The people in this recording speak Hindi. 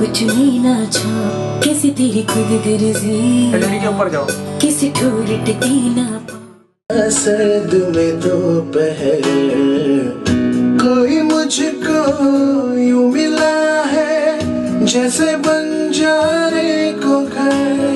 कुछ नहीं ना छा, किसी तेरी खुद गर्जी के ऊपर जाओ, किसी ठोर टिकी ना पा। सर्द में दोपहर कोई मुझको यूं मिला है, जैसे बंजारे को घर